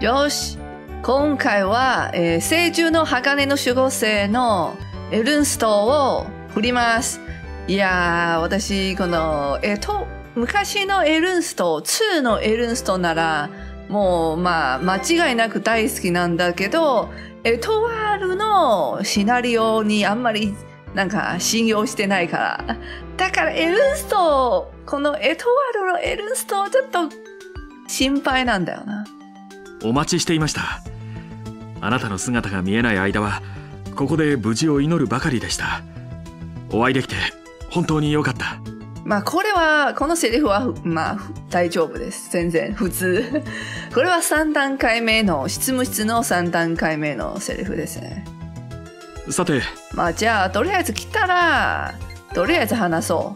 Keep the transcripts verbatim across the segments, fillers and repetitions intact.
よし。今回は、えー、聖獣の鋼の守護生のエルンストを振ります。いやー、私、この、えっと、昔のエルンスト、にのエルンストなら、もう、まあ、間違いなく大好きなんだけど、エトワールのシナリオにあんまり、なんか、信用してないから。だから、エルンスト、このエトワールのエルンスト、ちょっと、心配なんだよな。 お待ちしていました。あなたの姿が見えない間は、ここで無事を祈るばかりでした。お会いできて、本当に良かった。 まあ、これは、このセリフは、まあ、大丈夫です。全然、普通。これはさん段階目の、執務室のさん段階目のセリフですね。 さて。 まあ、じゃあ、とりあえず来たら、とりあえず話そう。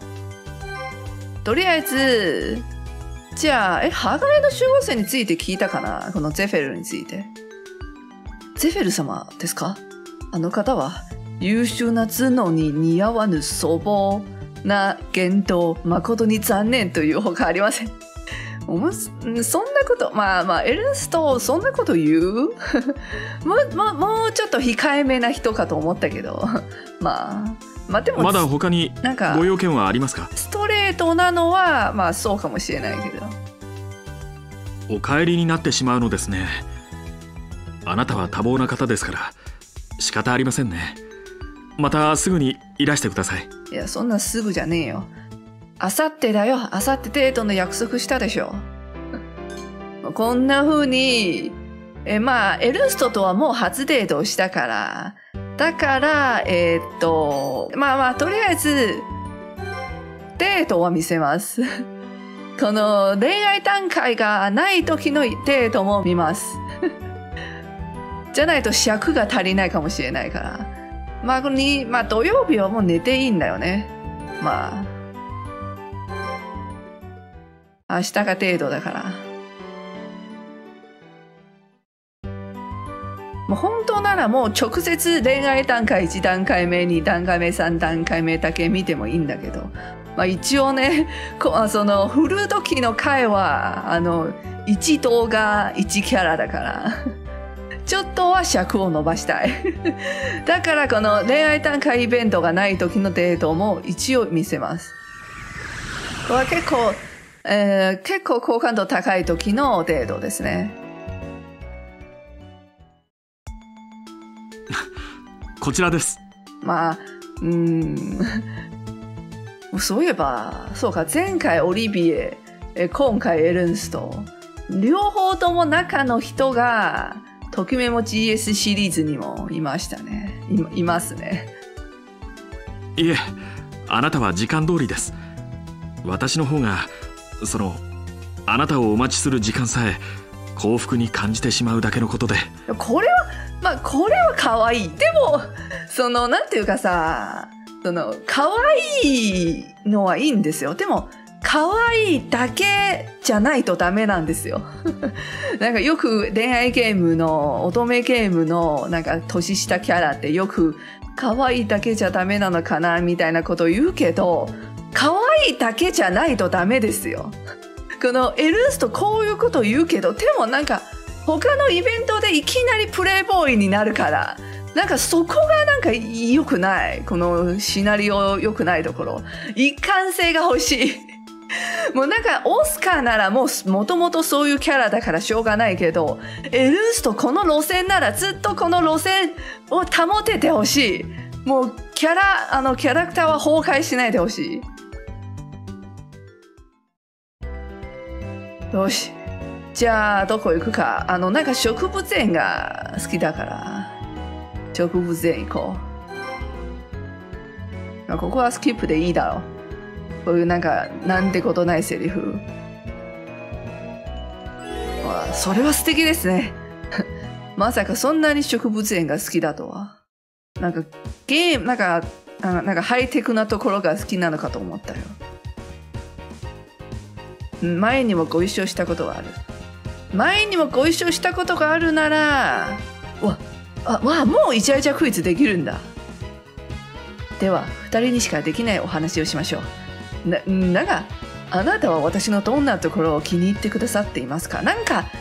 とりあえず、じゃあ、え、鋼の守護生について聞いたかな？このゼフェルについて。ゼフェル様ですか？あの方は、優秀な頭脳に似合わぬ粗暴な言動、誠に残念というほかありません。おもそんなこと、まあまあ、エルンスト、そんなこと言うもう、もう、もうちょっと控えめな人かと思ったけど、まあ、まあでも、 まだ他にご用件はありますか？ ストレートなのは、まあそうかもしれないけど。 お帰りになってしまうのですね。あなたは多忙な方ですから、仕方ありませんね。またすぐにいらしてください。 いや、そんなすぐじゃねえよ。あさってだよ。あさってデートの約束したでしょ。こんな風に、え、まあ、エルンストとはもう初デートをしたから。だから、えー、っと、まあまあ、とりあえず、デートは見せます。この恋愛段階がない時のデートも見ます。じゃないと尺が足りないかもしれないから。まあ、こに、まあ、土曜日はもう寝ていいんだよね。まあ。明日がデートだから。もう本当ならもう直接恋愛段階いち段階目、に段階目、さん段階目だけ見てもいいんだけど。まあ一応ね、こその振る時の回は、あの、いち動画いちキャラだから。ちょっとは尺を伸ばしたい。だからこの恋愛段階イベントがない時のデートも一応見せます。これは結構、えー、結構好感度高い時のデートですね。 こちらです。 まあ、うーん。そういえば、そうか、前回オリビエ、今回エルンスト。両方とも中の人が、ときめも ジーエス シリーズにもいましたね。い、いますね。 いえ、あなたは時間通りです。私の方が、その、あなたをお待ちする時間さえ幸福に感じてしまうだけのことで。 これは、まあ、これは可愛い。でも、その、なんていうかさ、その、可愛いのはいいんですよ。でも、可愛いだけじゃないとダメなんですよ。なんかよく恋愛ゲームの、乙女ゲームのなんか年下キャラってよく可愛いだけじゃダメなのかなみたいなことを言うけど、可愛いだけじゃないとダメですよ。このエルンストこういうことを言うけど、でもなんか他のイベントでいきなりプレイボーイになるから、なんかそこがなんか良くない。このシナリオ良くないところ。一貫性が欲しい。もうなんかオスカーならもうもともとそういうキャラだからしょうがないけど、エルンストこの路線ならずっとこの路線を保ててほしい。もうキャラ、あのキャラクターは崩壊しないでほしい。よし。じゃあどこ行くか。あのなんか植物園が好きだから、植物園行こう。ここはスキップでいいだろう。こういうなんかなんてことないセリフ。わあ、それは素敵ですね。まさかそんなに植物園が好きだとは。なんかゲーム、なんか、なんかハイテクなところが好きなのかと思ったよ。前にもご一緒したことがある。前にもご一緒したことがあるなら、わ、あ、わあ、もうイチャイチャクイズできるんだ。では、二人にしかできないお話をしましょう。な、なんか、あなたは私のどんなところを気に入ってくださっていますか？なんか、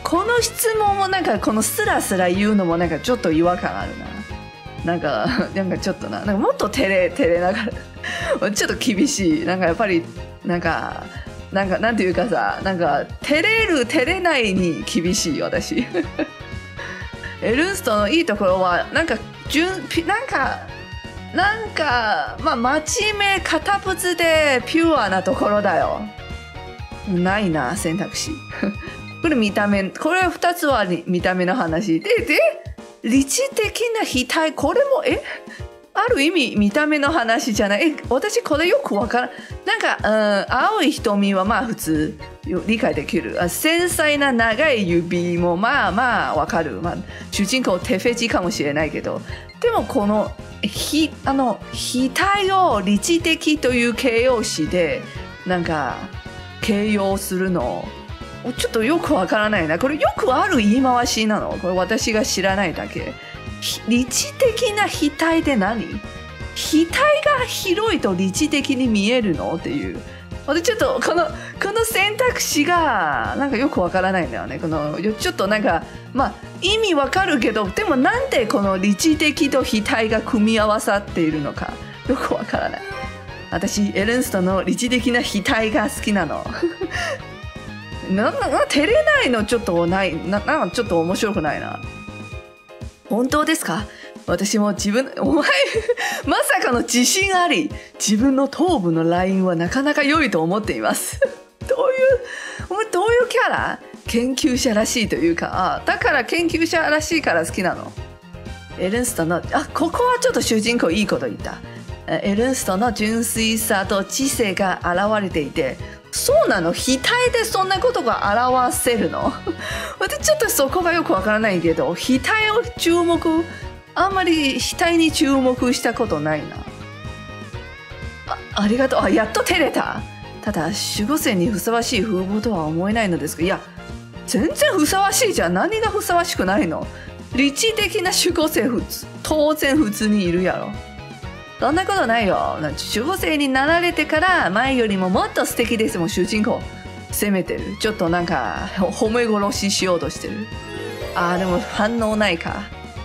この質問もなんかこのスラスラ言うのもなんかちょっと違和感あるな。なんかなんかちょっとな、なんかもっと照れ照れながらちょっと厳しい。なんかやっぱりなんかなんかなんていうかさ、なんか照れる照れないに厳しい私。エルンストのいいところはなんか純なんかなんかまあ真面目堅物でピュアなところだよ。ないな選択肢。これ見た目、これふたつは見た目の話で、で理知的な額、これもえある意味見た目の話じゃない。え私これよくわからん。なんか、うん、青い瞳はまあ普通理解できる。繊細な長い指もまあまあわかる。まあ、主人公手フェチかもしれないけど、でもこのひあの額を理知的という形容詞でなんか形容するのちょっとよくわからないな。これよくある言い回しなの？これ私が知らないだけ。理知的な額で何？額が広いと理知的に見えるのっていう。私ちょっとこのこの選択肢がなんかよくわからないんだよね。このちょっとなんかまあ意味わかるけど、でもなんでこの理知的と額が組み合わさっているのかよくわからない。私エルンストの理知的な額が好きなの。なな照れないのちょっとないな、なんかちょっと面白くないな。本当ですか？私も自分お前まさかの自信あり。自分の頭部のラインはなかなか良いと思っています。どういうお前どういうキャラ？研究者らしいというか、あだから研究者らしいから好きなの。エルンストのあここはちょっと主人公いいこと言った。エルンストの純粋さと知性が現れていて、そうなの？額でそんなことが表せるの？私ちょっとそこがよくわからないけど、額を注目、あんまり額に注目したことないな。あ、ありがとう。あ、やっと照れた。ただ守護星にふさわしい風貌とは思えないのですが、いや全然ふさわしいじゃん。何がふさわしくないの？理知的な守護星普通当然普通にいるやろ。そんなことないよ。守護星になられてから前よりももっと素敵ですもん。主人公責めてる。ちょっとなんか褒め殺ししようとしてる。あーでも反応ないか。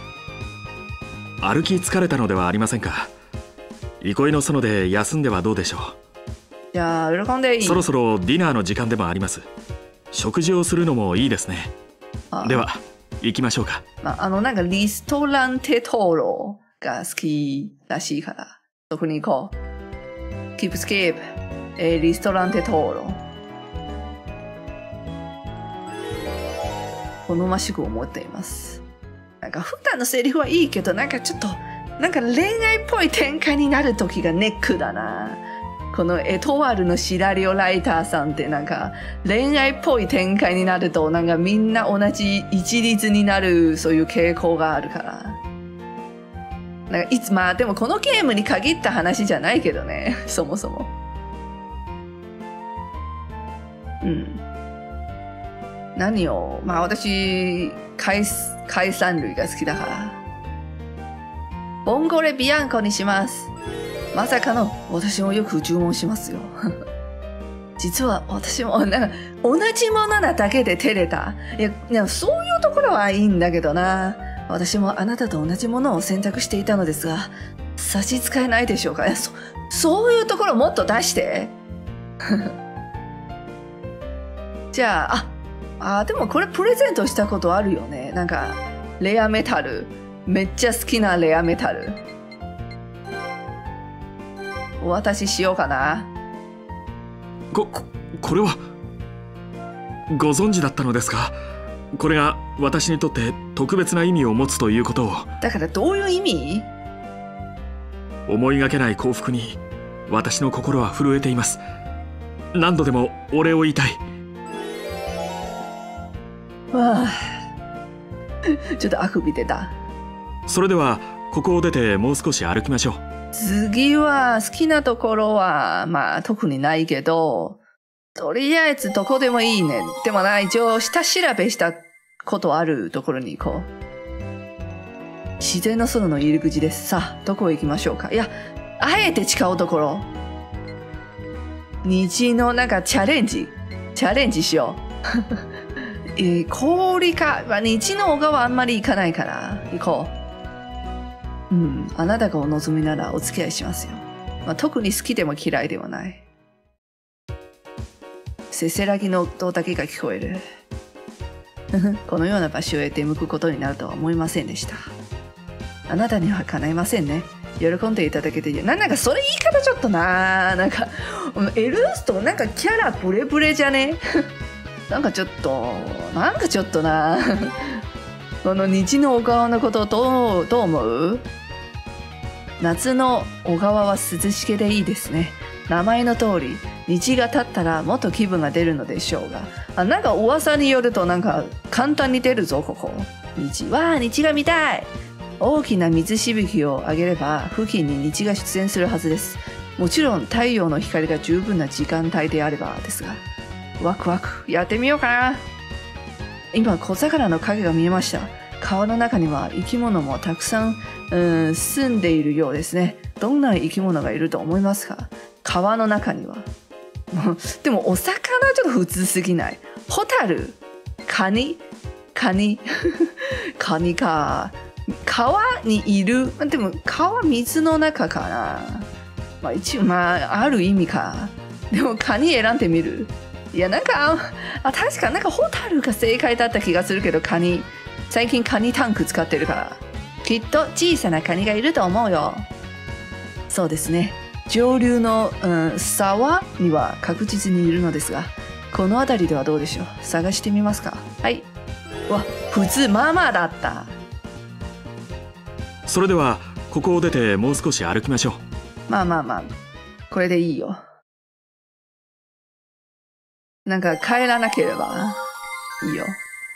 歩き疲れたのではありませんか？憩いの園で休んではどうでしょう。 じゃあ喜んでいい？ そろそろディナーの時間でもあります。食事をするのもいいですね。では行きましょうか。 まあ、あのなんかリストランテトーロが好きらしいから、そこに行こう。キープスキープ、えー、リストランテトーロ。好ましく思っています。なんか普段のセリフはいいけど、なんかちょっとなんか恋愛っぽい展開になる時がネックだな。このエトワールのシナリオライターさんってなんか恋愛っぽい展開になるとなんかみんな同じ一律になるそういう傾向があるから。なんかいつまあでもこのゲームに限った話じゃないけどね。そもそも。うん。何をまあ私海海産類が好きだから。ボンゴレビアンコにします。まさかの私もよく注文しますよ。実は私もなんか同じものなだけで照れた。いや、いやそういうところはいいんだけどな。私もあなたと同じものを選択していたのですが、差し支えないでしょうか。いや そ, そういうところもっと出して。じゃあ、あ、あでもこれプレゼントしたことあるよね。なんかレアメタル。めっちゃ好きなレアメタル。お渡ししようかな。 こ、こ、これはご存知だったのですか？これが私にとって特別な意味を持つということを。 だからどういう意味？ 思いがけない幸福に私の心は震えています。何度でもお礼を言いたい。 わあ、ちょっとあくび出た。 それではここを出てもう少し歩きましょう。 次は好きなところはまあ特にないけど、とりあえずどこでもいいね。でもな、一応下調べしたことあるところに行こう。自然の園の入り口です。さあどこへ行きましょうか。いや、あえて違うところ。虹のなんかチャレンジチャレンジしよう。 えー、氷か、まあ、虹の丘はあんまり行かないから、行こう。うん、あなたがお望みならお付き合いしますよ。まあ、特に好きでも嫌いでもない。せせらぎの音だけが聞こえる。このような場所へ出向くことになるとは思いませんでした。あなたには叶いませんね。喜んでいただけて、な、なんかそれ言い方ちょっとな、なんか、エルーストなんかキャラブレブレじゃねなんかちょっと、なんかちょっとなこの虹の小川のことどう、どう思う？夏の小川は涼しげでいいですね。名前の通り、虹が立ったらもっと気分が出るのでしょうが。あ、なんか噂によるとなんか簡単に出るぞ、ここ。虹。わあ、虹が見たい。大きな水しぶきを上げれば付近に虹が出現するはずです。もちろん太陽の光が十分な時間帯であればですが。ワクワク、やってみようかな。今、小魚の影が見えました。川の中には生き物もたくさん、うん、住んでいるようですね。どんな生き物がいると思いますか？川の中には。でもお魚ちょっと普通すぎない？ホタル、カニ、カニ、カニか。川にいる。でも川水の中かな。まあ一応まあある意味か。でもカニ選んでみる。いやなんかあ確かなんかホタルが正解だった気がするけど、カニ最近カニタンク使ってるからきっと小さなカニがいると思うよ。そうですね。上流の、うん、沢には確実にいるのですが、この辺りではどうでしょう。探してみますか。はい。わ、普通まあまあだった。 それではここを出てもう少し歩きましょう。 まあまあまあ、これでいいよ。なんか帰らなければいいよ。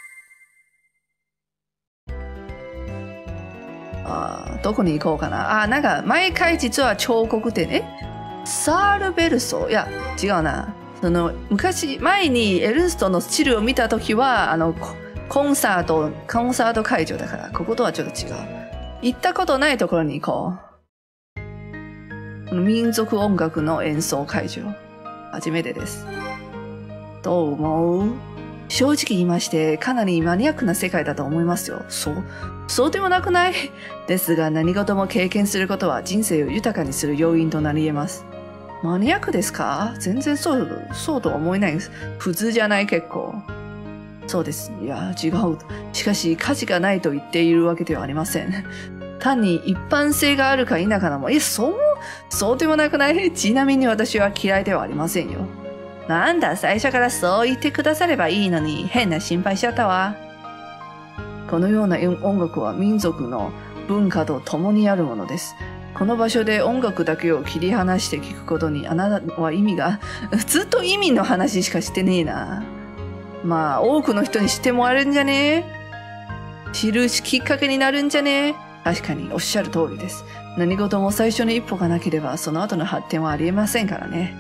あ、どこに行こうかな。あ、なんか毎回実は彫刻展、えサールベルソ、いや違うな。その昔前にエルンストのスチルを見た時はあのコンサートコンサート会場だから、こことはちょっと違う。行ったことないところに行こう。この民族音楽の演奏会場、初めてです。どう思う？正直言いましてかなりマニアックな世界だと思いますよ。そうそうでもなくない？ですが何事も経験することは人生を豊かにする要因となり得ます。マニアックですか？全然そうそうとは思えないです。普通じゃない。結構そうです。いや違う。しかし価値がないと言っているわけではありません。単に一般性があるか否かなも、いやそうそうでもなくない？ちなみに私は嫌いではありませんよ。なんだ、最初からそう言ってくださればいいのに、変な心配しちゃったわ。このような音楽は民族の文化と共にあるものです。この場所で音楽だけを切り離して聞くことにあなたは意味が、ずっと意味の話しかしてねえな。まあ、多くの人に知ってもらえるんじゃねえ？知るきっかけになるんじゃねえ？確かにおっしゃる通りです。何事も最初の一歩がなければ、その後の発展はありえませんからね。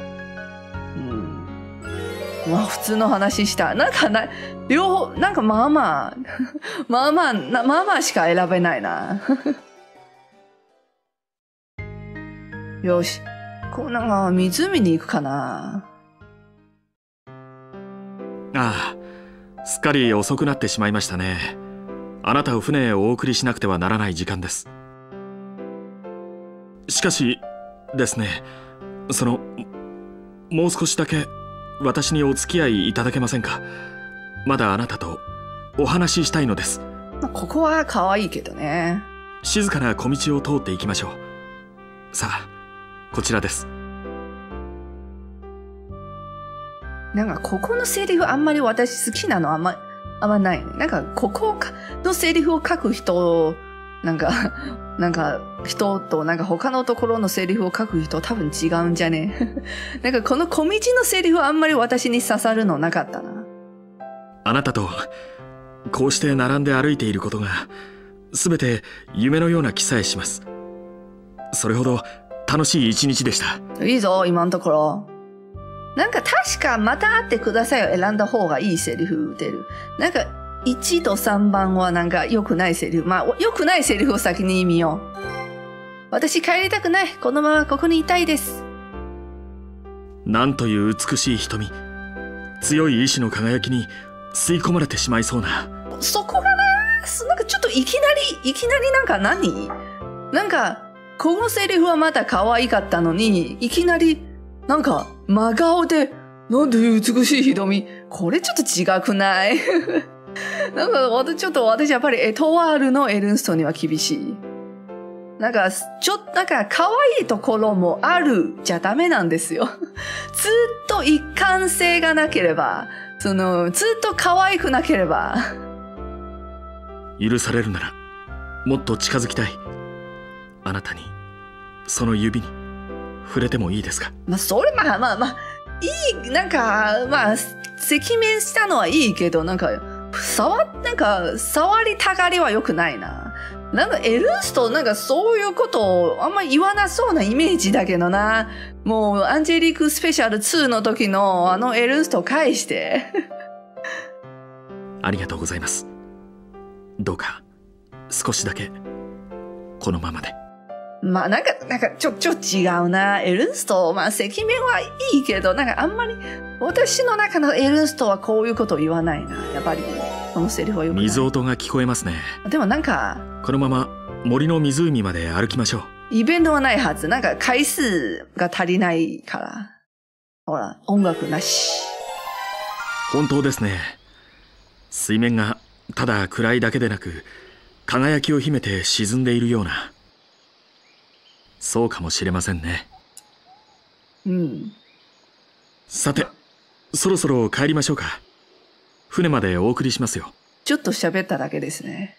まあ普通の話した。なんかな、両方、なんかまあまあ、まあまあ、まあまあしか選べないな。よし。こうなんか湖に行くかな。 ああ、すっかり遅くなってしまいましたね。あなたを船へお送りしなくてはならない時間です。しかしですね、その、もう少しだけ私にお付き合いいただけませんか？まだあなたとお話ししたいのです。 ここは可愛いけどね。 静かな小道を通っていきましょう。さあ、こちらです。 なんかここのセリフあんまり私好きなのあんまあんまないね。なんかここのセリフを書く人、なんかなんか人となんか他のところのセリフを書く人多分違うんじゃねなんかこの小道のセリフあんまり私に刺さるのなかったな。 あなたとこうして並んで歩いていることが全て夢のような気さえします。それほど楽しい一日でした。 いいぞ今のところ。なんか確かまた会ってくださいを選んだ方がいいセリフ出る。なんかいちとさんばんはなんか良くないセリフ。まあ良くないセリフを先に見よう。私帰りたくない。このままここにいたいです。 なんという美しい瞳。強い意志の輝きに吸い込まれてしまいそうな。 そこがな、なんかちょっといきなり、いきなりなんか何なんか、このセリフはまた可愛かったのに、いきなり、なんか、真顔で、なんで美しい瞳。これちょっと違くないなんか、私ちょっと、私やっぱりエトワールのエルンストには厳しい。なんか、ちょっと、なんか、可愛いところもあるじゃダメなんですよ。ずっと一貫性がなければ、その、ずっと可愛くなければ。 許されるなら、もっと近づきたい。あなたに、その指に、触れてもいいですか？ まあ、それ、まあまあまあ、いい、なんか、まあ、赤面したのはいいけど、なんか、触、なんか、触りたがりは良くないな。なんか、エルンスト、なんかそういうことをあんまり言わなそうなイメージだけどな。もう、アンジェリークスペシャルツーの時のあのエルンストを返して。 ありがとうございます。どうか、少しだけ、このままで。 まあなんか、なんかちょ、ちょ違うな。エルンスト、まあ赤面はいいけど、なんかあんまり、私の中のエルンストはこういうことを言わないな。やっぱり、このセリフはよくない。 水音が聞こえますね。 でもなんか、 このまま森の湖まで歩きましょう。 イベントはないはず。なんか回数が足りないから。ほら、音楽なし。 本当ですね。水面がただ暗いだけでなく、輝きを秘めて沈んでいるような。そうかもしれませんね。 うん。 さて、そろそろ帰りましょうか。船までお送りしますよ。 ちょっと喋っただけですね。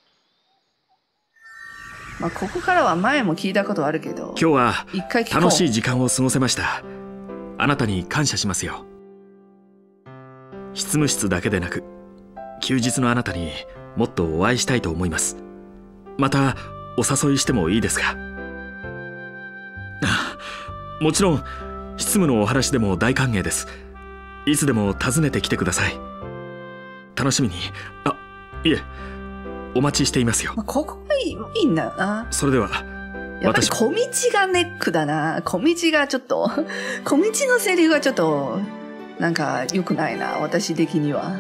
まあ、ここからは前も聞いたことあるけど。 今日は楽しい時間を過ごせました。あなたに感謝しますよ。執務室だけでなく、休日のあなたにもっとお会いしたいと思います。またお誘いしてもいいですか？もちろん執務のお話でも大歓迎です。いつでも訪ねてきてください。楽しみに、あ、いえ、お待ちしていますよ。 まあ、ここがいい、いいんだよな。 それでは、 やっぱり小道がネックだな。小道がちょっと小道のセリフがちょっとなんか良くないな、私的には。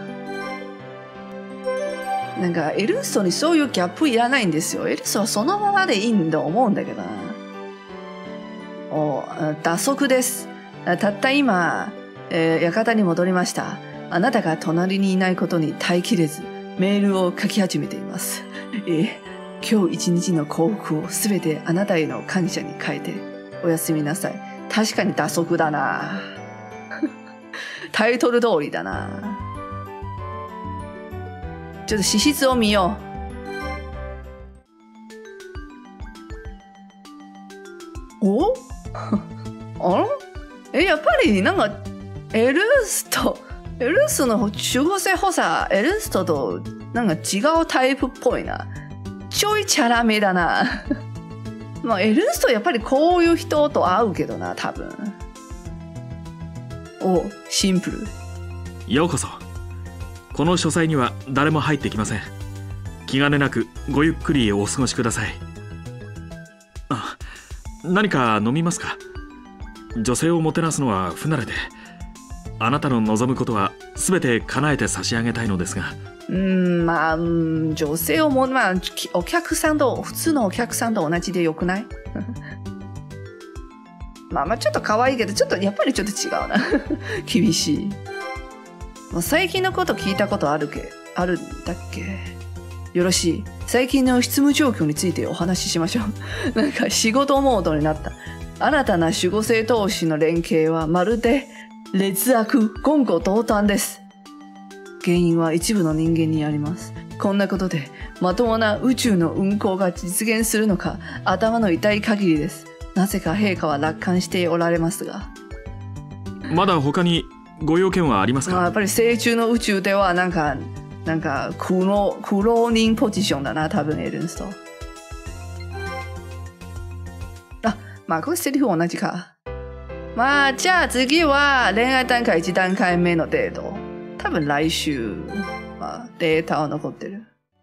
なんかエルンストにそういうギャップいらないんですよ。エルンストはそのままでいいんだと思うんだけどな。お、打足です。たった今、えー、館に戻りました。あなたが隣にいないことに耐えきれず、メールを書き始めています。えー、今日一日の幸福をすべてあなたへの感謝に変えて、おやすみなさい。確かに打足だな。タイトル通りだな。ちょっと資質を見よう。おあらえ、やっぱりなんかエルンスト、エルンストの守護性補佐、エルンストとなんか違うタイプっぽいな。ちょいチャラめだな。まあエルンストやっぱりこういう人と会うけどな、多分。お、シンプル。 ようこそ。この書斎には誰も入ってきません。気兼ねなくごゆっくりお過ごしください。あ、何か飲みますか？女性をもてなすのは不慣れで、あなたの望むことは全て叶えて差し上げたいのですが。 うん、まあ、女性をも、まあ、お客さんと、普通のお客さんと同じでよくないまあまあ、ちょっと可愛いけど、ちょっと、やっぱりちょっと違うな。厳しい。もう最近のこと聞いたことあるけ、あるんだっけ？よろしい。最近の執務状況についてお話ししましょう。なんか仕事モードになった。新たな守護聖闘士の連携はまるで劣悪、言語道断です。原因は一部の人間にあります。こんなことでまともな宇宙の運行が実現するのか頭の痛い限りです。なぜか陛下は楽観しておられますが。 まだ他にご用件はありますか？ まあ、やっぱり成虫の宇宙ではなんか、なんか苦労、苦労人ポジションだな、多分エルンスト。あ、まあこれセリフ同じか。まあじゃあ次は恋愛段階いち段階目のデート。多分来週、まあ、データは残ってる。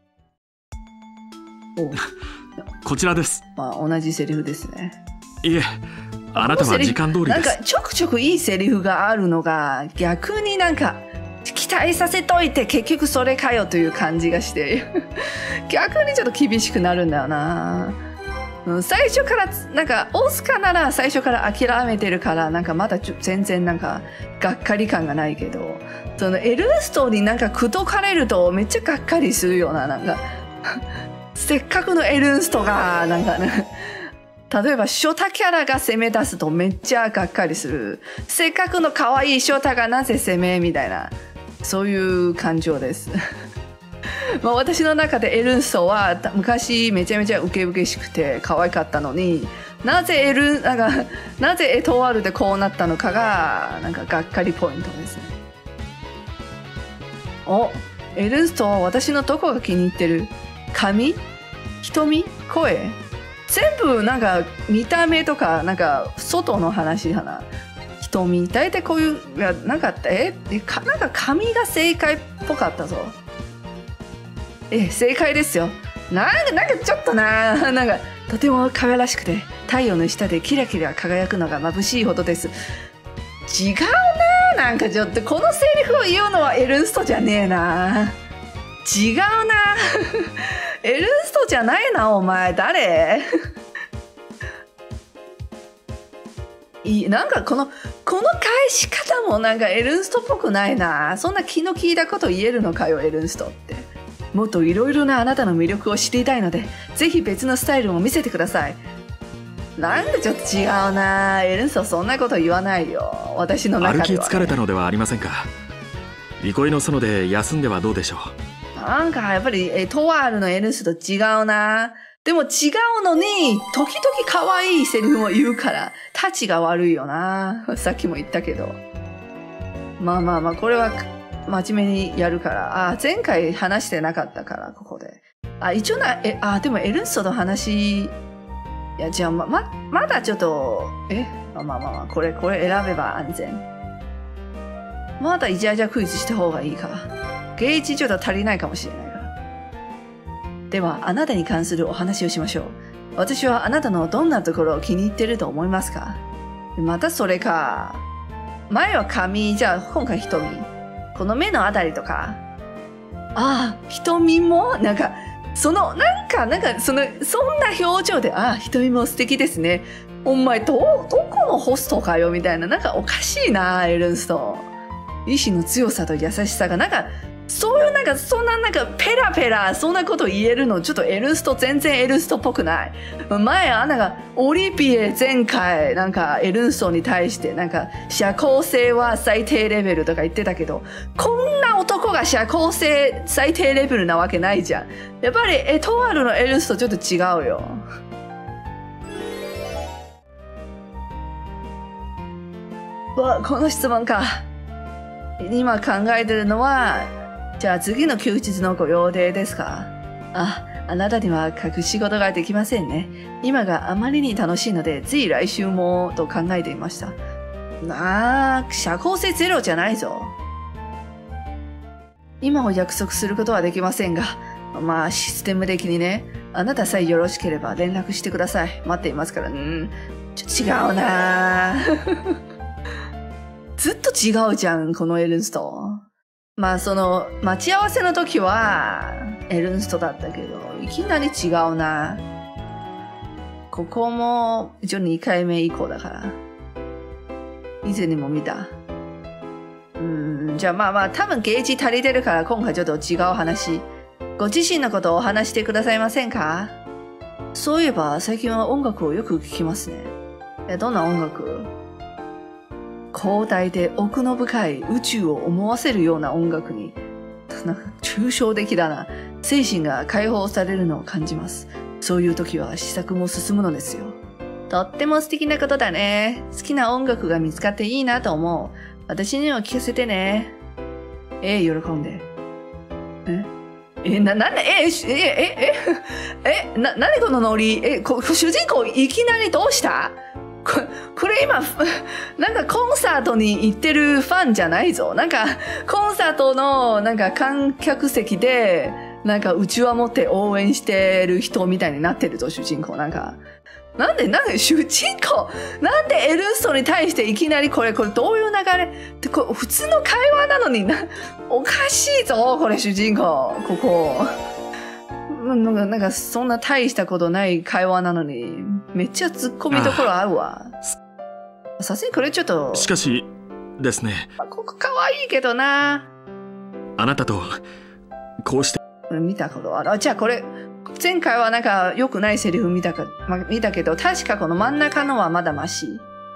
おこちらです。 まあ同じセリフですね。 いえ、あなたは時間通りです。 なんかちょくちょくいいセリフがあるのが逆になんか期待させといて結局それかよという感じがして逆にちょっと厳しくなるんだよな。最初からなんかオスカなら最初から諦めてるからなんかまだ全然なんかがっかり感がないけど、そのエルンストになんか口説かれるとめっちゃがっかりするような、なんかせっかくのエルンストがなんかね、例えばショタキャラが攻め出すとめっちゃがっかりする。せっかくの可愛いショタがなぜ攻めみたいな、そういう感情ですまあ私の中でエルンストは昔めちゃめちゃウケウケしくて可愛かったのに、なぜエルなんかなぜエトワールでこうなったのかがなんかがっかりポイントですね。お、エルンストは私のどこが気に入ってる？髪？瞳？声？全部なんか見た目とかなんか外の話かな。瞳、大体こういういやなんかえかなんか髪が正解っぽかったぞ。え正解ですよ。なんかなんかちょっとななんかとても可愛らしくて太陽の下でキラキラ輝くのが眩しいほどです。違うな、なんかちょっとこのセリフを言うのはエルンストじゃねえな。違うなエルンストじゃないな、お前誰いいなんかこのこの返し方もなんかエルンストっぽくないな。そんな気の利いたこと言えるのかよエルンストって。もっといろいろなあなたの魅力を知りたいのでぜひ別のスタイルも見せてください。なんかちょっと違うな、エルンストそんなこと言わないよ私の中では、ね、 歩き疲れたのではありませんか。憩いの園で休んではどうでしょう。 なんかやっぱりえトワールのエルンスト違うな。でも違うのに時々可愛いセリフも言うからタチが悪いよな。さっきも言ったけど、まあまあまあこれは真面目にやるから。あ、前回話してなかったからここで。あ、一応なえあでもエルンストの話、いやじゃあ ま, ま, まだちょっとえまあまあまあこれこれ選べば安全。まだイチャイチャクイズした方がいいか。ゲージちょっと足りないかもしれないから。ではあなたに関するお話をしましょう。私はあなたのどんなところを気に入ってると思いますか？またそれか。前は髪、じゃあ今回瞳。この目のあたりとか。ああ、瞳もなんかそのなんかなんかそのそんな表情で、ああ瞳も素敵ですね。お前どどこのホストかよみたいな、なんかおかしいなエルンスト。意志の強さと優しさがなんかそういうなんかそんななんかペラペラそんなこと言えるのちょっとエルンスト全然エルンストっぽくない。前あなんかオリビエ前回なんかエルンストに対してなんか社交性は最低レベルとか言ってたけど、こんな男が社交性最低レベルなわけないじゃん。やっぱりエトワールのエルンストちょっと違うよ。わこの質問か。今考えてるのは、じゃあ次の休日のご予定ですか？あ、あなたには隠し事ができませんね。今があまりに楽しいので、ぜひ来週もと考えていました。なあ、社交性ゼロじゃないぞ。今を約束することはできませんが、まあシステム的にね、あなたさえよろしければ連絡してください。待っていますから。うん、ちょっと違うなずっと違うじゃん、このエルンスト。まあその待ち合わせの時はエルンストだったけど、いきなり違うな。ここも一応にかいめ以降だから。以前にも見た。うん、じゃあまあまあ多分ゲージ足りてるから今回ちょっと違う話。ご自身のことをお話してくださいませんか？そういえば最近は音楽をよく聴きますね。え、どんな音楽？広大で奥の深い宇宙を思わせるような音楽に、なんか抽象的だな。精神が解放されるのを感じます。そういう時は試作も進むのですよ。とっても素敵なことだね。好きな音楽が見つかっていいなと思う。私にも聞かせてね。ええ、喜んで。ええ、な、なんで、え、え、え、え、え、な、なにこのノリ？え、こ、主人公いきなりどうした？こ, これ今なんかコンサートに行ってるファンじゃないぞ。なんかコンサートのなんか観客席でなんかうちわ持って応援してる人みたいになってるぞ主人公。なんかなんで、なんで主人公、なんでエルンストに対していきなりこれ、これどういう流れってこれ普通の会話なのにな、おかしいぞ、これ主人公、ここ。なんか、なんかそんな大したことない会話なのに、めっちゃ突っ込みどころあるわ。さすがにこれちょっと。 しかし、ですね。 ここかわいいけどな。 あなたと、こうして。 見たことある。あ、じゃあこれ、前回はなんか良くないセリフ見たか、ま、見たけど、確かこの真ん中のはまだマシ。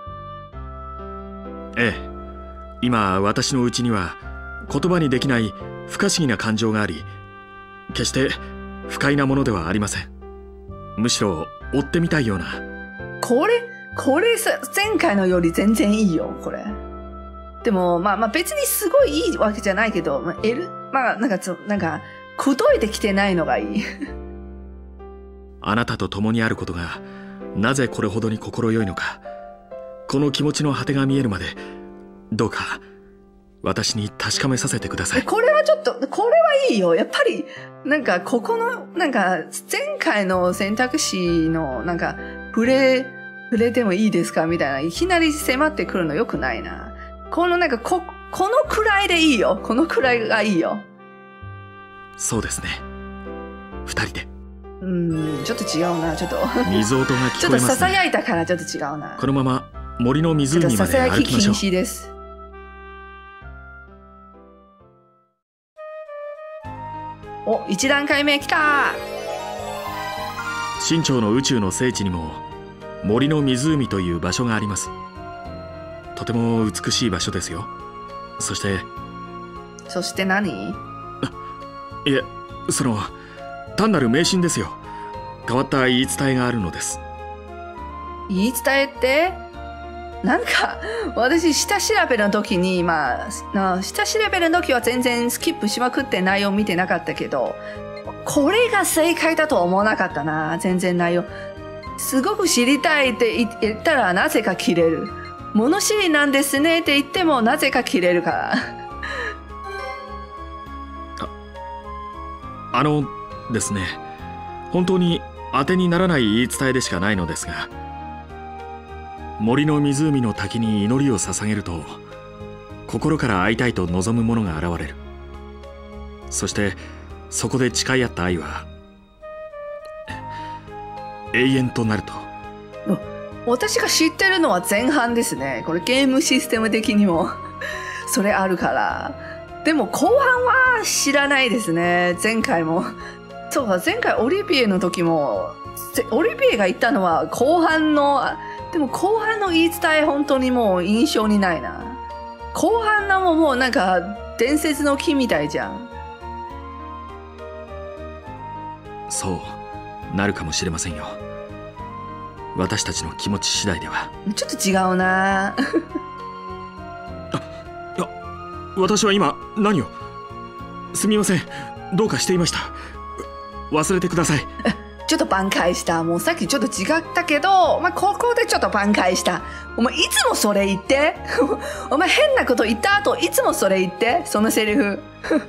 ええ。今、私のうちには、言葉にできない不可思議な感情があり、決して不快なものではありません。むしろ、追ってみたいような。これ、これさ、前回のより全然いいよ、これ。でも、まあまあ別にすごいいいわけじゃないけど、まあ、L、まあなんかつ、なんか、くどいてきてないのがいい。 あなたと共にあることが、なぜこれほどに心よいのか、この気持ちの果てが見えるまで、どうか、私に確かめさせてください。 これはちょっと、これはいいよ。やっぱり、なんか、ここの、なんか、前回の選択肢の、なんか、触れ、触れてもいいですかみたいな、いきなり迫ってくるのよくないな。このなんか、こ、このくらいでいいよ。このくらいがいいよ。 そうですね。二人で。 うん、ちょっと違うな、ちょっと。 水音が聞こえますね。 ちょっと囁いたからちょっと違うな。 このまま森の湖まで歩きましょう。 囁き禁止です。お、一段階目来た。 清朝の宇宙の聖地にも森の湖という場所があります。とても美しい場所ですよ。そして。 そして何？ いえ、その単なる迷信ですよ。変わった言い伝えがあるのです。 言い伝えって？なんか私下調べの時に、まあ下調べの時は全然スキップしまくって内容見てなかったけど、これが正解だとは思わなかったな。全然内容すごく知りたいって言ったらなぜか切れる。物知りなんですねって言ってもなぜか切れるから。 あ、あのですね、本当に当てにならない言い伝えでしかないのですが、森の湖の滝に祈りを捧げると心から会いたいと望む者が現れる。そしてそこで誓い合った愛は永遠となると。 私が知ってるのは前半ですね。これゲームシステム的にもそれあるから。でも後半は知らないですね。前回もそうか、前回オリビエの時もオリビエが言ったのは後半の、でも後半の言い伝え本当にもう印象にないな。後半のももうなんか伝説の木みたいじゃん。 そうなるかもしれませんよ。私たちの気持ち次第では。 ちょっと違うな。 あ、いや、私は今何を。すみません、どうかしていました。忘れてください。 ちょっと挽回した。もうさっきちょっと違ったけど、まあ、ここでちょっと挽回した。お前いつもそれ言って。お前変なこと言った後いつもそれ言って。そのセリフ。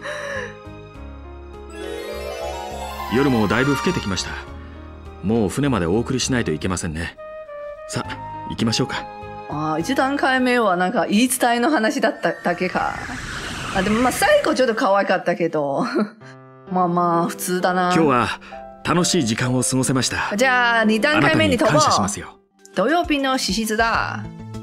夜もだいぶ更けてきました。もう船までお送りしないといけませんね。さあ行きましょうか。 ああ、一段階目はなんか言い伝えの話だっただけか。あ、でもまあ最後ちょっと可愛かったけど。まあまあ普通だな。 今日は楽しい時間を過ごせました。 じゃあに段階目に飛ぼう。 あなたに感謝しますよ。 土曜日の脂質だ。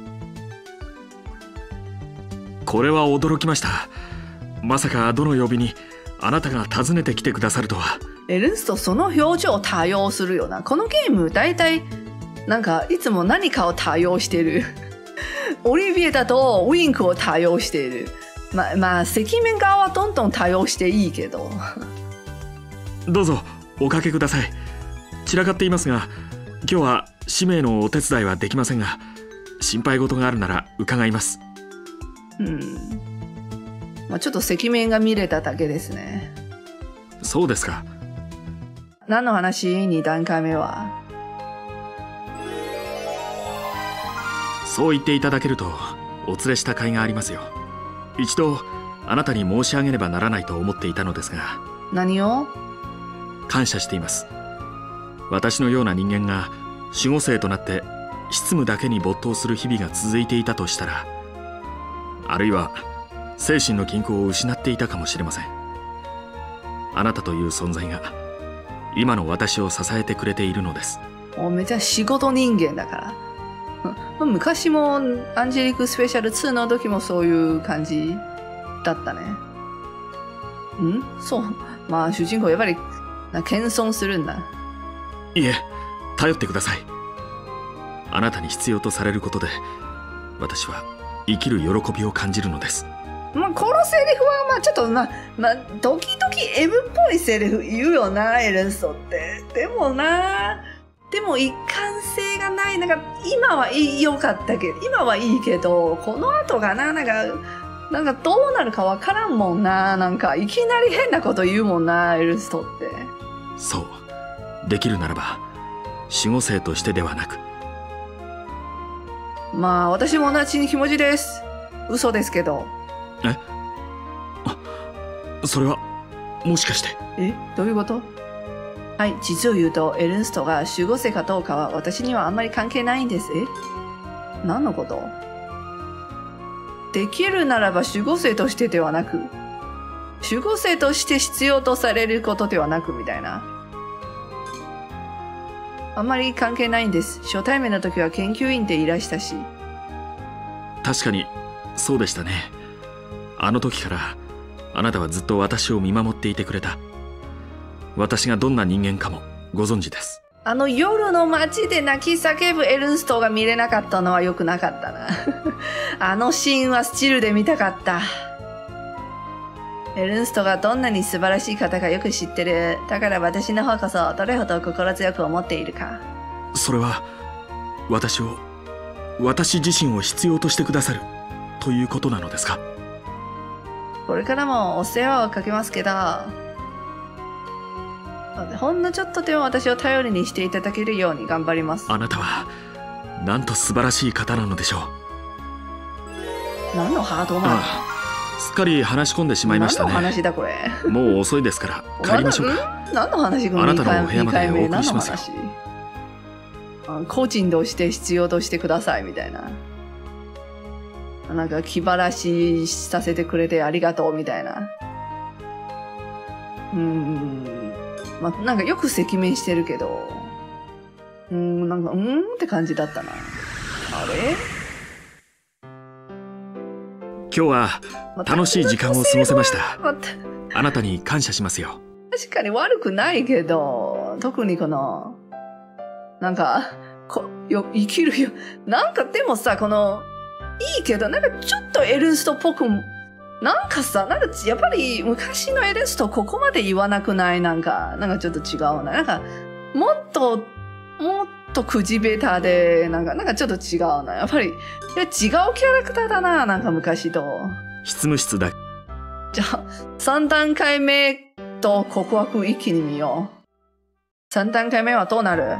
これは驚きました。まさかどの曜日にあなたが訪ねてきてくださるとは。 エルンストその表情を多用するよな。このゲームだいたいなんかいつも何かを多用してる。オリビエだとウインクを多用している。まあまあ赤面側はどんどん多用していいけど。 どうぞおかけください。散らかっていますが、今日は使命のお手伝いはできませんが、心配事があるなら伺います。 うん。まあちょっと赤面が見れただけですね。 そうですか。 何の話？に段階目は。 そう言っていただけるとお連れした甲斐がありますよ。一度あなたに申し上げねばならないと思っていたのですが。 何を？ 感謝しています。私のような人間が守護生となって執務だけに没頭する日々が続いていたとしたら、あるいは精神の均衡を失っていたかもしれません。あなたという存在が今の私を支えてくれているのです。 もうめちゃ仕事人間だから。うん、昔もアンジェリックスペシャルツーの時もそういう感じだったね。んそう。まあ主人公やっぱり謙遜するんだ。 いえ、頼ってください。あなたに必要とされることで私は生きる喜びを感じるのです。 まあこのセリフはまあちょっとまあまあ時々 M っぽいセリフ言うよな、エレンストって。でもな、でも一貫性がない。なんか今はいい良かったけど、今はいいけど、この後がな、なんかなんかどうなるかわからんもんな。なんかいきなり変なこと言うもんな、エレンストって。 そう、できるならば守護生としてではなく。 まあ私も同じ気持ちです。嘘ですけど。 え？あ、それはもしかして。 え？どういうこと？はい、実を言うとエルンストが守護生かどうかは私にはあんまり関係ないんです。え？何のこと？できるならば守護生としてではなく、守護生として必要とされることではなくみたいな。あんまり関係ないんです。初対面の時は研究員でいらしたし。 確かにそうでしたね。あの時からあなたはずっと私を見守っていてくれた。私がどんな人間かもご存知です。 あの夜の街で泣き叫ぶエルンストが見れなかったのは良くなかったな。あのシーンはスチルで見たかった。エルンストがどんなに素晴らしい方かよく知ってる。だから私の方こそどれほど心強く思っているか。 それは私を私自身を必要としてくださるということなのですか？ これからもお世話をかけますけど、ほんのちょっとでも私を頼りにしていただけるように頑張ります。 あなたはなんと素晴らしい方なのでしょう。何のハードなの？ すっかり話し込んでしまいましたね。 何の話だこれ。 もう遅いですから帰りましょうか。 何の話？ あなたのお部屋までお送りしますよ。 個人として必要としてくださいみたいな。なんか気晴らしさせてくれてありがとうみたいな。うーん。まあ、なんかよく赤面してるけど。うーん、なんか、うーんって感じだったな。あれ？ 今日は楽しい時間を過ごせました。あなたに感謝しますよ。 確かに悪くないけど、特にこの、なんか、こよ生きるよ。なんかでもさ、この、いいけど、なんかちょっとエルンストっぽく、なんかさ、なんかやっぱり昔のエルンストここまで言わなくない？なんか、なんかちょっと違うな。なんか、もっと、もっとくじベタで、なんか、なんかちょっと違うな。やっぱり、いや違うキャラクターだな、なんか昔と。 執務室だ。 じゃあ、さん段階目と告白一気に見よう。さん段階目はどうなる？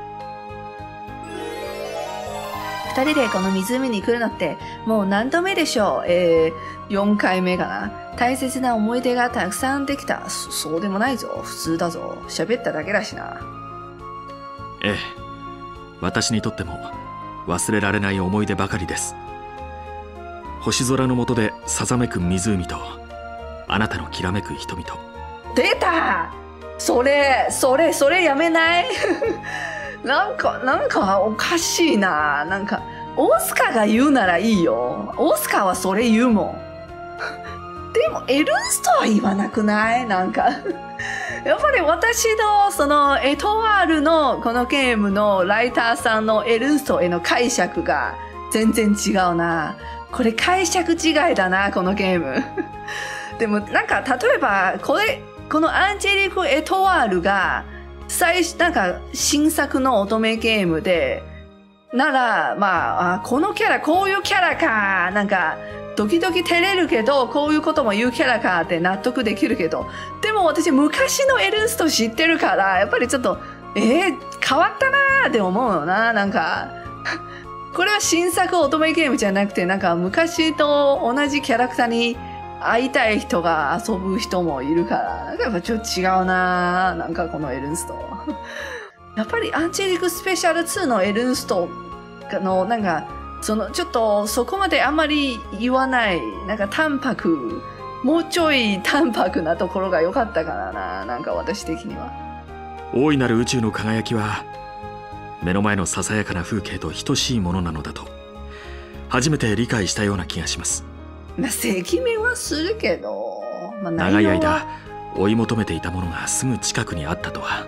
二人でこの湖に来るのってもう何度目でしょう？えー、よんかいめかな。大切な思い出がたくさんできた。そ、そうでもないぞ。普通だぞ。喋っただけだしな。 ええ、私にとっても忘れられない思い出ばかりです。星空の下でさざめく湖とあなたのきらめく瞳と。 出た！それ、それ、それやめないなんか、なんかおかしいな。なんか、オスカが言うならいいよ。オスカはそれ言うもん。でも、エルンストは言わなくない？なんか。やっぱり私の、その、エトワールのこのゲームのライターさんのエルンストへの解釈が全然違うな。これ解釈違いだな、このゲーム。でも、なんか、例えば、これ、このアンジェリック・エトワールが、最初、なんか、新作の乙女ゲームで、なら、まあ、あ、このキャラ、こういうキャラか、なんか、ドキドキ照れるけど、こういうことも言うキャラかって納得できるけど、でも私、昔のエルンスト知ってるから、やっぱりちょっと、えー、変わったなーって思うよな、なんか。これは新作乙女ゲームじゃなくて、なんか、昔と同じキャラクターに、会いたい人が遊ぶ人もいるから、なんかやっぱちょっと違うなぁ。なんかこのエルンスト。 やっぱりアンジェリックスペシャルツーのエルンストのなんかそのちょっとそこまであんまり言わないなんか淡白、もうちょい淡白なところが良かったからな、なんか私的には。 大いなる宇宙の輝きは目の前のささやかな風景と等しいものなのだと初めて理解したような気がします。 まあ赤面はするけど、まあ、 長い間追い求めていたものがすぐ近くにあったとは。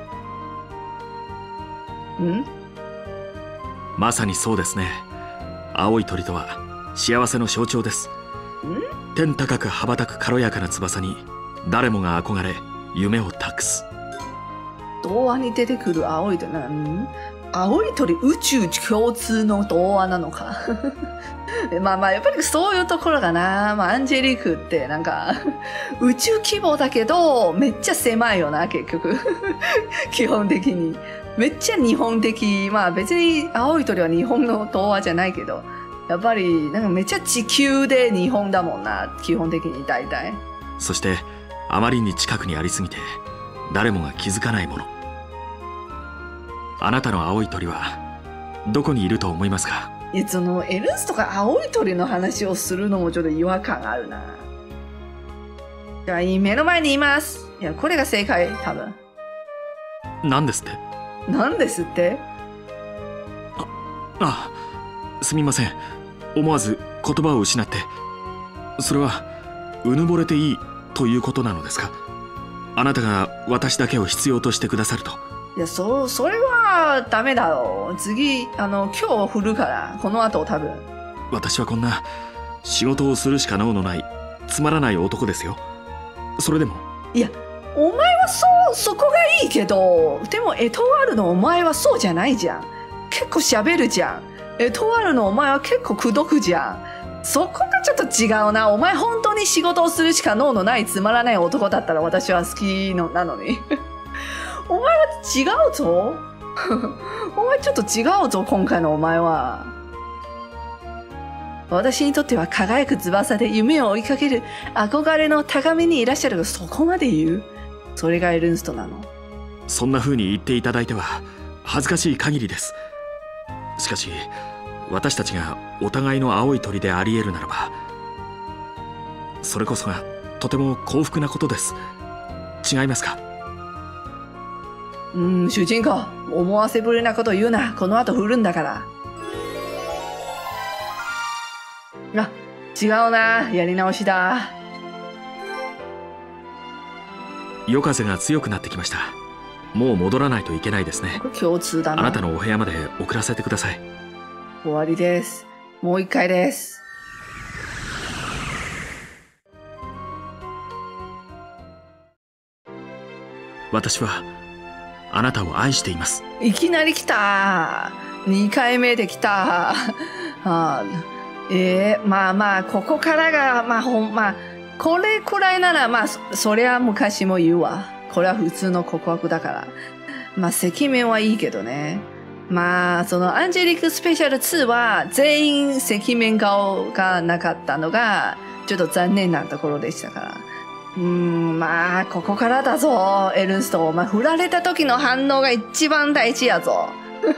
んまさにそうですね。青い鳥とは幸せの象徴です。天高く羽ばたく軽やかな翼に誰もが憧れ夢を託す。 童話に出てくる青い鳥な、ん青い鳥宇宙共通の童話なのかまあまあやっぱりそういうところかな。まあアンジェリークってなんか宇宙規模だけどめっちゃ狭いよな結局基本的にめっちゃ日本的。まあ別に青い鳥は日本の童話じゃないけど、やっぱりなんかめっちゃ地球で日本だもんな基本的に大体。 そしてあまりに近くにありすぎて誰もが気づかないもの。あなたの青い鳥はどこにいると思いますか？ いやそのエルンスとか青い鳥の話をするのもちょっと違和感あるな。じゃあ目の前にいます。いやこれが正解多分。 何ですって？ 何ですって？ ああ、すみません。思わず言葉を失って。それはうぬぼれていいということなのですか？あなたが私だけを必要としてくださると。 いやそそれはダメだろう。次あの今日振るからこの後多分。 私はこんな仕事をするしか能のないつまらない男ですよ。それでも。 いやお前はそうそこがいいけど、でもエトワールのお前はそうじゃないじゃん。結構喋るじゃん。エトワールのお前は結構口説くじゃん。そこがちょっと違うな。お前本当に仕事をするしか能のないつまらない男だったら私は好きのなのにお前は違うぞお前ちょっと違うぞ今回のお前は。私にとっては輝く翼で夢を追いかける憧れの高みにいらっしゃるが、そこまで言う？それがエルンストなの？ そんな風に言っていただいては恥ずかしい限りです。しかし私たちがお互いの青い鳥であり得るならば、それこそがとても幸福なことです。違いますか？ うん、主人公思わせぶりなこと言うな。この後振るんだから。あ、違うな。やり直しだ。 夜風が強くなってきました。もう戻らないといけないですね。 これ共通だな。 あなたのお部屋まで送らせてください。 終わりです。もう一回です。 私はあなたを愛しています。 いきなり来た。にかいめで来た。あえー、まあまあここからがまあほんまあこれくらいならまあ そ, そりゃ昔も言うわ。これは普通の告白だから。まあ赤面はいいけどね。まあそのアンジェリックスペシャルツーは全員赤面顔がなかったのがちょっと残念なところでしたから。うーんまあここからだぞエルンスト。まあ振られた時の反応が一番大事やぞ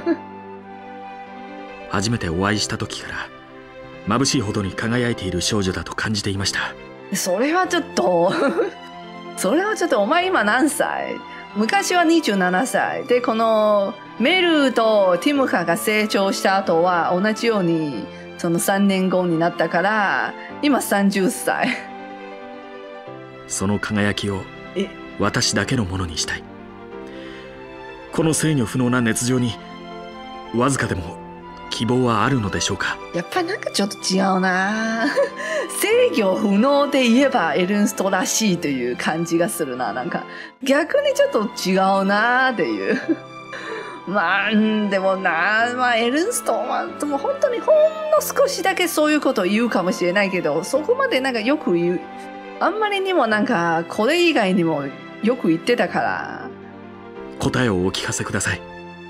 初めてお会いした時から眩しいほどに輝いている少女だと感じていました。 それはちょっとそれはちょっとお前今何歳？昔はにじゅうななさいで、このメルとティムカが成長した後は同じようにそのさんねんごになったから今さんじゅっさい。 その輝きを私だけのものにしたい。この制御不能な熱情にわずかでも希望はあるのでしょうか？ やっぱなんかちょっと違うな制御不能で言えばエルンストらしいという感じがするな。なんか逆にちょっと違うなっていうまあでもな、まあ、エルンストはでも本当にほんの少しだけそういうことを言うかもしれないけど、そこまでなんかよく言うあんまりにもなんかこれ以外にもよく言ってたから。 答えをお聞かせください。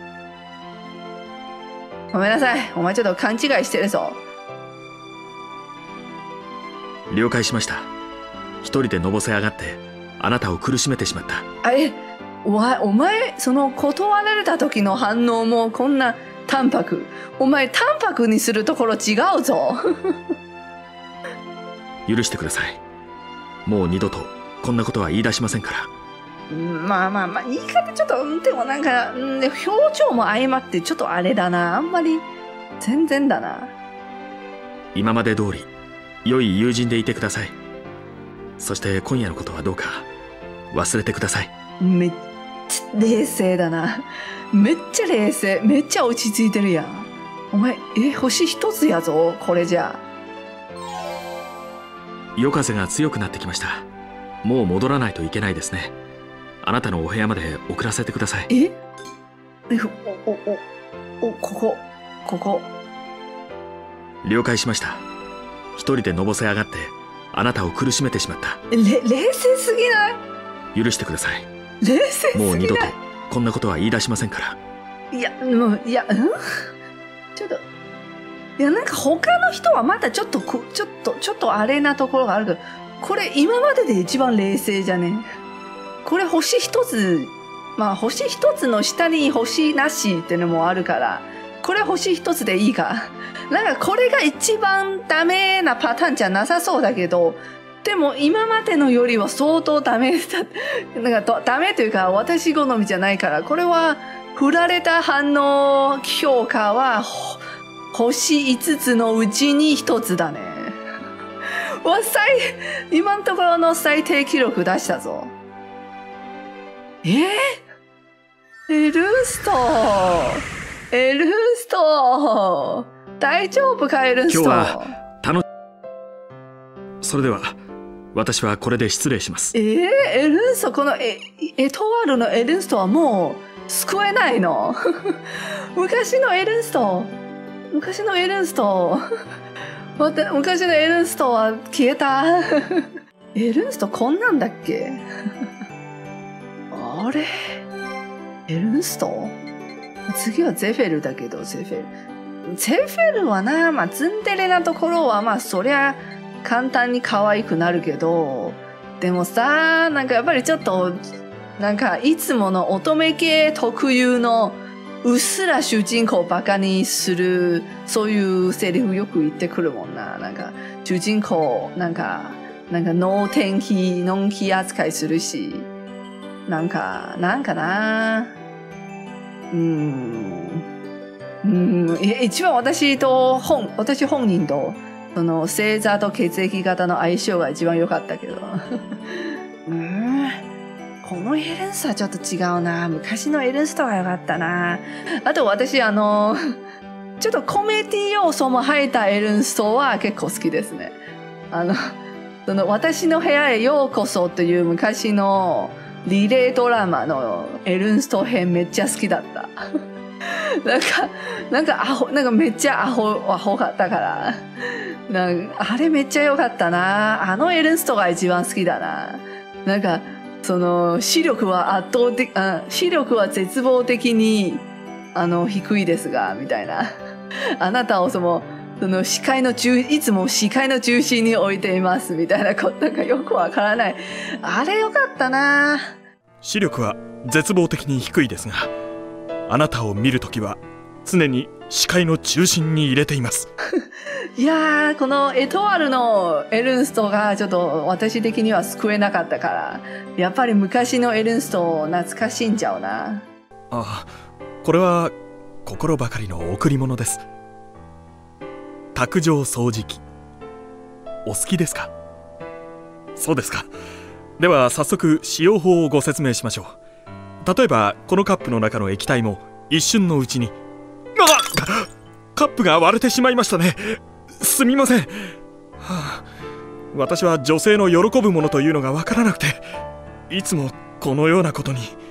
ごめんなさい、お前ちょっと勘違いしてるぞ。 了解しました。一人でのぼせ上がってあなたを苦しめてしまった。 あれわ、お前、その断られた時の反応もこんな淡白。お前、淡白にするところ違うぞ。 許してください。もう二度とこんなことは言い出しませんから。 まあまあまあ、言い方ちょっと、でもなんか、表情も相まってちょっとあれだな。あんまり、全然だな。 今まで通り、良い友人でいてください。そして今夜のことはどうか、忘れてください。 めっちゃ冷静だな。めっちゃ冷静。めっちゃ落ち着いてるやん。お前、え、星一つやぞ、これじゃ。 夜風が強くなってきました。もう戻らないといけないですね。あなたのお部屋まで送らせてください。 ええ、お、お、お、お、ここ、ここ。 了解しました。一人でのぼせ上がってあなたを苦しめてしまった。 れ、冷静すぎない？ 許してください。 冷静すぎない？ もう二度とこんなことは言い出しませんから。 いや、もう、いや、うん、ちょっと、いや、なんか他の人はまだちょっとこ、ちょっと、ちょっとあれなところがあるけど、これ今までで一番冷静じゃね？これ星一つ、まあ星一つの下に星なしってのもあるから、これ星一つでいいか。なんかこれが一番ダメなパターンじゃなさそうだけど、でも今までのよりは相当ダメだ。なんかダメというか私好みじゃないから、これは振られた反応評価は星いつつのうちにひとつだね。わ、最、今のところの最低記録出したぞ。えー、エルストエルスト大丈夫かエルスト。 今日は楽しそれでは私はこれで失礼します。 えー、エルスト、このエエトワールのエルストはもう救えないの。昔のエルスト昔のエルスト昔のエルストは消えた。エルストこんなんだっけ？あれエルスト次はゼフェルだけど、ゼフェル。ゼフェルはな、まあ、ツンデレなところは、まあ、そりゃ、簡単に可愛くなるけど、でもさ、なんかやっぱりちょっと、なんか、いつもの乙女系特有の、うっすら主人公をバカにする、そういうセリフよく言ってくるもんな。なんか、主人公、なんか、なんか、能天気、のんき扱いするし、なんか、なんかな、うーん、うーん、一番私と本、私本人と、その星座と血液型の相性が一番良かったけど。うーん、このエルンストはちょっと違うな。昔のエルンストが良かったな。あと私、あの、ちょっとコメディ要素も入ったエルンストは結構好きですね。あの、その私の部屋へようこそという昔のリレードラマのエルンスト編めっちゃ好きだった。なんか、なんかアホ、なんかめっちゃアホ、アホかったから。なんかあれめっちゃ良かったな。あのエルンストが一番好きだな。なんか、その、視力は圧倒的、あ、視力は絶望的に、あの、低いですが、みたいな。あなたをその、その視界の中、いつも視界の中心に置いています、みたいなことがよくわからない。あれ良かったな。 視力は絶望的に低いですが、あなたを見るときは常に視界の中心に入れています。 いやー、このエトワールのエルンストがちょっと私的には救えなかったから、やっぱり昔のエルンスト懐かしんじゃうな。 ああ、これは心ばかりの贈り物です。卓上掃除機、お好きですか？そうですか。では早速使用法をご説明しましょう。例えばこのカップの中の液体も一瞬のうちに、あっ、カップが割れてしまいましたね。すみません。はあ、私は女性の喜ぶものというのがわからなくて、いつもこのようなことに。